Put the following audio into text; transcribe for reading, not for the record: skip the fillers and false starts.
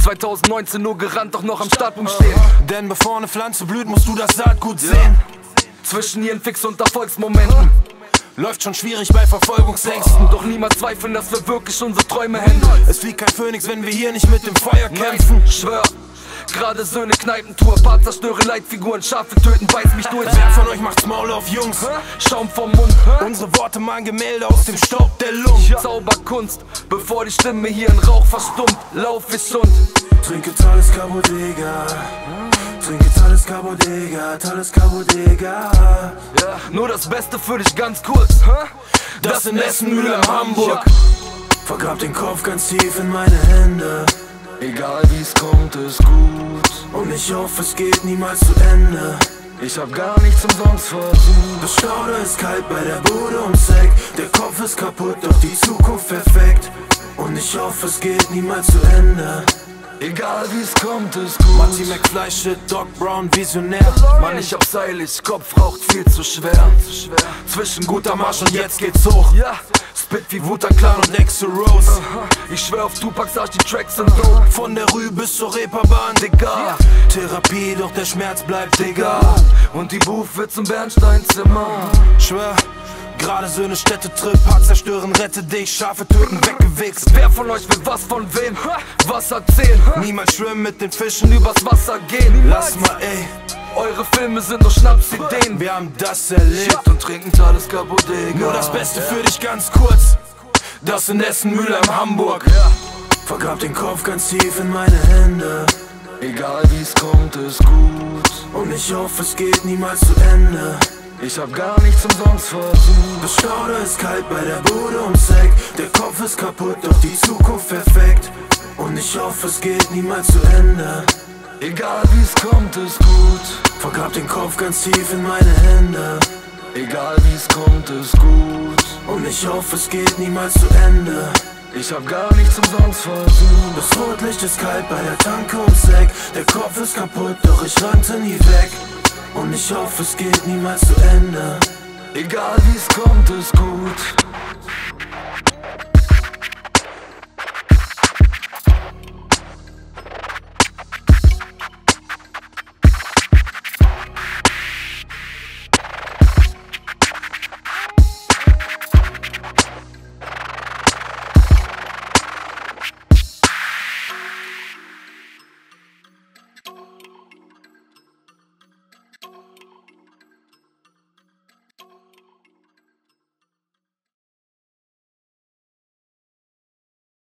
2019 nur gerannt, doch noch am Startpunkt stehen. Denn bevor eine Pflanze blüht, musst du das Saatgut sehen. Zwischen ihren Fix- und Erfolgsmomenten läuft schon schwierig bei Verfolgungsängsten. Doch niemals zweifeln, dass wir wirklich unsere Träume handeln. Es fliegt kein Phönix, wenn wir hier nicht mit dem Feuer kämpfen. Schwör, gerade Söhne, Kneipentour, Paar zerstöre Leitfiguren, Schafe töten, beiß mich durch. Wer von euch macht's Maul auf, Jungs? Schaum vom Mund. Unsere Worte malen Gemälde aus dem Staub der Lungen. Zauberkunst, bevor die Stimme hier in Rauch verstummt, lauf ich und trinke Tales Cabo, Digga. Trinke Tales Cabo, Digga. Tales Cabo, Digga. Ja, nur das Beste für dich ganz kurz. Das in Essen, Mülheim, Hamburg. Vergrab den Kopf ganz tief in meine Hände. Egal wie's kommt, ist gut. Und ich hoffe, es geht niemals zu Ende. Ich hab gar nichts umsonst versucht. Das Stauder ist kalt bei der Bude ums Eck. Der Kopf ist kaputt, doch die Zukunft perfekt. Und ich hoffe, es geht niemals zu Ende. Egal wie's kommt, ist gut. Marty McFly, Shit, Doc Brown, Visionär. Mann, ich hab's eilig, Kopf raucht viel zu schwer. Zwischen guter Marsch und jetzt geht's hoch. Ja, Spit wie Wu-Tang-Clan und Next to Rose. Ich schwör auf Tupac, sag die Tracks sind dope. Von der Rue bis zur Reeperbahn, Digga. Therapie, doch der Schmerz bleibt, Digga. Und die Booth wird zum Bernsteinzimmer. Schwör, gerade Söhne, Städtetrip, Paar zerstören, rette dich, Schafe töten, weggewichst. Wer von euch will was von wem? Was erzählen? Niemals schwimmen mit den Fischen, Übers Wasser gehen. lass mal, ey. Eure Filme sind nur Schnapsideen. Wir haben das erlebt. Und trinken Tales Cabo, Digga. Nur das Beste für dich ganz kurz. Das in Essen, Mülheim, Hamburg. Vergrab den Kopf ganz tief in meine Hände. Egal wie's kommt, ist gut. Und ich hoffe, es geht niemals zu Ende. Ich hab gar nichts umsonst versucht. Das Stauder ist kalt bei der Bude ums Eck. Der Kopf ist kaputt, doch die Zukunft perfekt. Und ich hoffe, es geht niemals zu Ende. Egal wie's kommt, ist gut. Vergrab den Kopf ganz tief in meine Hände. Egal wie's kommt, ist gut. Und ich hoffe, es geht niemals zu Ende. Ich hab gar nichts umsonst versucht. Das Rotlicht ist kalt bei der Tanke ums Eck. Der Kopf ist kaputt, doch ich rannte nie weg. Und ich hoffe, es geht niemals zu Ende. Egal wie's kommt, ist gut.